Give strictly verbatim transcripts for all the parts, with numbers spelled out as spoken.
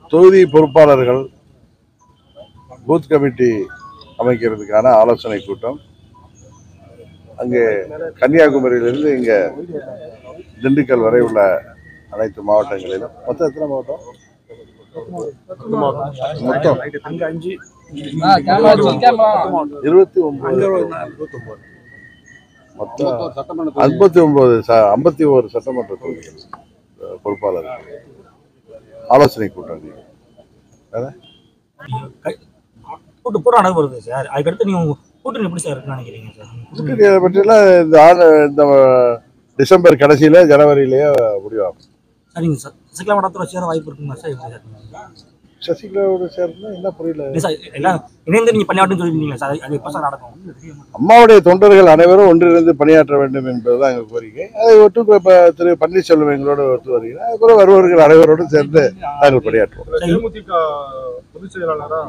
தொகுதி பொறுப்பாளர்கள் booth committee அமைக்கிறதுக்கான ஆலோசனை கூட்டம் அங்கே கன்னியாகுமரியிலிருந்து இங்க திண்டுக்கல் வரை உள்ள அனைத்து மாவட்டங்களிலும் மொத்தம் எத்தனை மாவட்டம் மொத்தம் இருபத்தி ஒன்பது மொத்தம் ஐம்பத்தி ஒன்பது ஐம்பத்தி ஒரு சட்டமன்ற தொகுதிகள் பொறுப்பாளர்கள் ஆலோசனை கூட்டம் இந்த டிசம்பர் கடைசியில ஜனவரியிலேயே முடிவாகும். சசிகலாவோட சேர்ந்து என்ன புரியல. அம்மாவுடைய தொண்டர்கள் அனைவரும் ஒன்றிணைந்து பணியாற்ற வேண்டும் என்பதுதான் எங்க கோரிக்கை. அதை ஒட்டு திரு பன்னீர்செல்வம் எங்களோட ஒத்து வருகிறார். அதுக்கப்புறம் வருவர்கள் அனைவரோடும் சேர்ந்து நாங்கள் பணியாற்றுவோம். பொதுச் செயலாளரா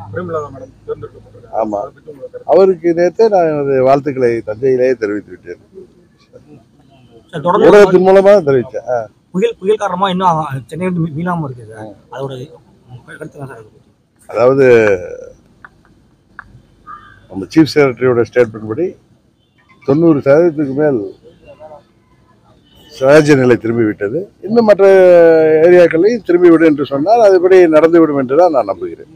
ஆமா, அவருக்கு நேற்றே நான் வாழ்த்துக்களை தஞ்சையிலேயே தெரிவித்து விட்டேன். ஊடகத்தின் மூலமா தெரிவித்தேன். புயல் புயல் காரணமா இன்னும் சென்னை வந்து மீளாம இருக்குது. அதோட அதாவது நம்ம சீஃப் செக்ரட்டரியோட ஸ்டேட்மெண்ட் படி தொண்ணூறு சதவீதத்துக்கு மேல் சகஜ நிலை திரும்பிவிட்டது. இன்னும் மற்ற ஏரியாக்களையும் திரும்பிவிடும் என்று சொன்னால் அதுபடி நடந்துவிடும் என்று தான் நான் நம்புகிறேன்.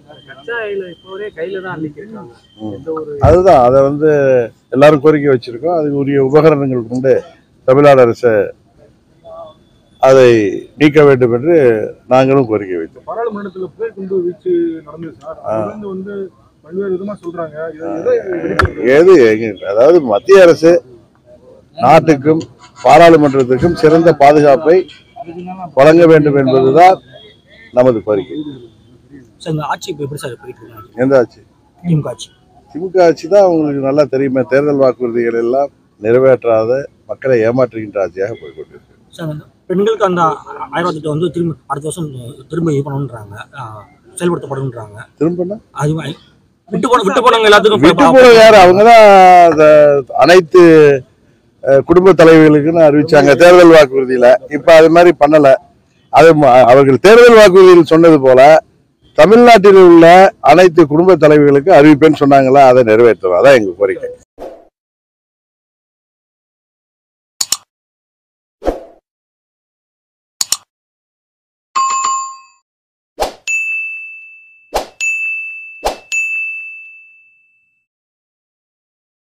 அதுதான் அதை வந்து எல்லாரும் கோரிக்கை வச்சிருக்கோம். அதுக்கு உரிய உபகரணங்கள் கொண்டு தமிழ்நாடு அரசு அதை நீக்க வேண்டும் என்று நாங்களும் கோரிக்கை வைத்தோம். பாராளுமன்றத்தில் புயல் குண்டு வீச்சு நடந்தது சார். வந்து பல்வேறு விதமா சொல்றாங்க. ஏது அதாவது மத்திய அரசு நாட்டுக்கும் பாராளுமன்றத்துக்கும் சிறந்த பாதுகாப்பை வழங்க வேண்டும் என்பதுதான் நமது கோரிக்கை. எந்த ஆட்சி? திமுக ஆட்சி தான் உங்களுக்கு நல்லா தெரியுமே. தேர்தல் வாக்குறுதிகள் எல்லாம் நிறைவேற்றாத மக்களை ஏமாற்றுகின்ற ஆட்சியாக போய்கொண்டிருக்கு. பெண்களுக்கு அந்த ஆயிரம் திட்டம் வந்து திரும்ப அடுத்த வருஷம் திரும்ப இது பண்ணணுன்றாங்க, செயல்படுத்தப்படுன்றாங்க. திரும்ப அது விட்டு போன விட்டு போனவங்க எல்லாத்துக்கும் விட்டு போன யாரு? அவங்கதான் அனைத்து குடும்ப தலைவர்களுக்குன்னு அறிவிச்சாங்க தேர்தல் வாக்குறுதியில. இப்ப அது மாதிரி பண்ணல. அது அவர்கள் தேர்தல் வாக்குறுதியில் சொன்னது போல தமிழ்நாட்டில் உள்ள அனைத்து குடும்ப தலைவர்களுக்கு அறிவிப்பேன்னு சொன்னாங்களா, அதை நிறைவேற்றுவோம். அதான் எங்க கோரிக்கை.